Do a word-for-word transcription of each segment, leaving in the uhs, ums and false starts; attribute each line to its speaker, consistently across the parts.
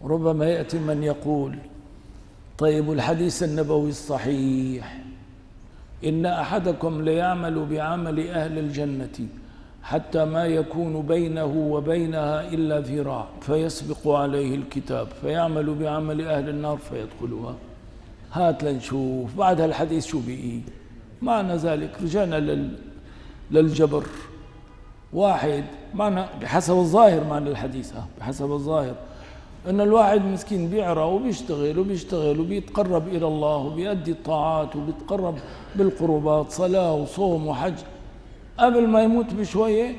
Speaker 1: ربما يأتي من يقول طيب الحديث النبوي الصحيح إن أحدكم ليعمل بعمل أهل الجنة حتى ما يكون بينه وبينها إلا ذراع فيسبق عليه الكتاب فيعمل بعمل أهل النار فيدخلها. هات لنشوف بعد الحديث شو بقي. معنى ذلك رجعنا لل... للجبر. واحد معنى بحسب الظاهر، معنى الحديث بحسب الظاهر أن الواحد مسكين بيعرى وبيشتغل وبيشتغل وبيتقرب إلى الله وبيؤدي الطاعات وبيتقرب بالقربات صلاة وصوم وحج، قبل ما يموت بشوية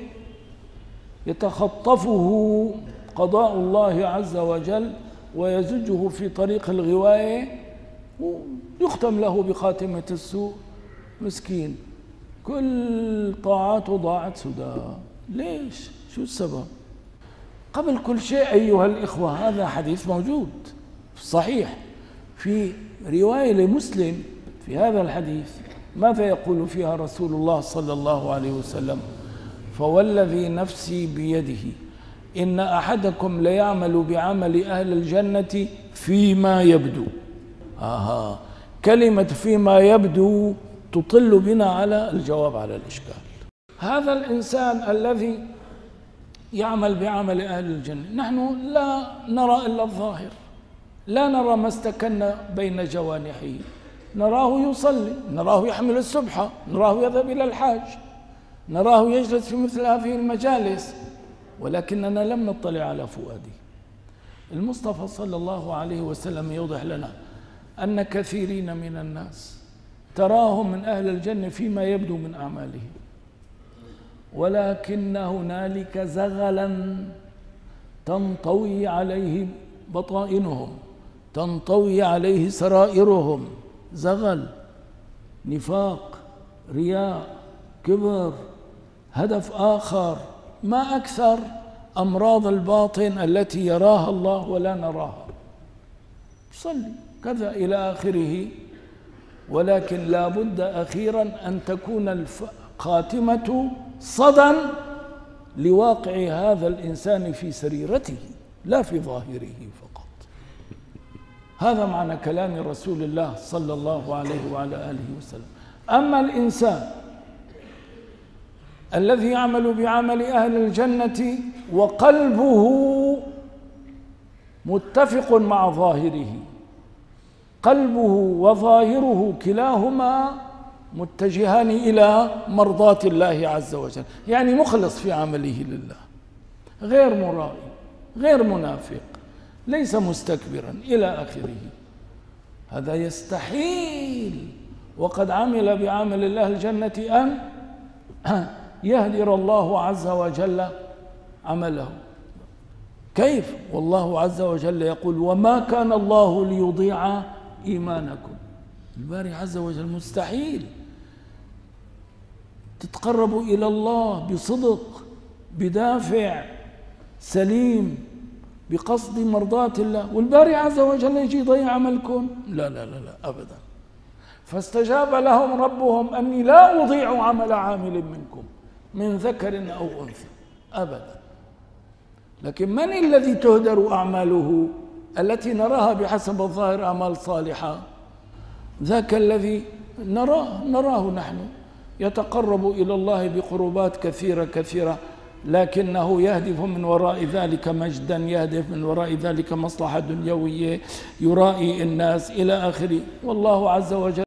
Speaker 1: يتخطفه قضاء الله عز وجل ويزجه في طريق الغواية ويختم له بخاتمة السوء. مسكين كل طاعاته ضاعت سدى. ليش؟ شو السبب؟ قبل كل شيء أيها الإخوة، هذا حديث موجود صحيح في رواية لمسلم. في هذا الحديث ماذا يقول فيها رسول الله صلى الله عليه وسلم؟ فوالذي نفسي بيده إن أحدكم ليعمل بعمل أهل الجنة فيما يبدو. آها، كلمة فيما يبدو تطل بنا على الجواب على الإشكال. هذا الإنسان الذي يعمل بعمل أهل الجنة، نحن لا نرى إلا الظاهر، لا نرى ما استكن بين جوانحه. نراه يصلي، نراه يحمل السبحة، نراه يذهب إلى الحاج، نراه يجلس في مثل هذه المجالس، ولكننا لم نطلع على فؤاده. المصطفى صلى الله عليه وسلم يوضح لنا أن كثيرين من الناس تراهم من أهل الجنة فيما يبدو من أعمالهم، ولكن هنالك زغلا تنطوي عليه بطائنهم، تنطوي عليه سرائرهم. زغل، نفاق، رياء، كبر، هدف آخر، ما أكثر أمراض الباطن التي يراها الله ولا نراها. صلي كذا إلى آخره. ولكن لا بد أخيرا أن تكون الخاتمة صدى لواقع هذا الإنسان في سريرته لا في ظاهره فقط. هذا معنى كلام رسول الله صلى الله عليه وعلى آله وسلم. أما الإنسان الذي يعمل بعمل أهل الجنة وقلبه متفق مع ظاهره، قلبه وظاهره كلاهما متجهان إلى مرضاة الله عز وجل، يعني مخلص في عمله لله، غير مرائي، غير منافق، ليس مستكبرا إلى آخره. هذا يستحيل وقد عمل بعمل الله الجنة أن يهدر الله عز وجل عمله. كيف؟ والله عز وجل يقول وما كان الله ليضيع إيمانكم. الباري عز وجل مستحيل تتقربوا إلى الله بصدق، بدافع سليم، بقصد مرضاة الله، والباري عز وجل يجي يضيع عملكم؟ لا لا لا لا أبدا. فاستجاب لهم ربهم أني لا أضيع عمل عامل منكم من ذكر أو أنثى أبدا. لكن من الذي تهدر أعماله التي نراها بحسب الظاهر أعمال صالحة؟ ذاك الذي نراه نراه نحن يتقرب إلى الله بقربات كثيرة كثيرة، لكنه يهدف من وراء ذلك مجدا، يهدف من وراء ذلك مصلحة دنيوية، يرائي الناس إلى آخره. والله عز وجل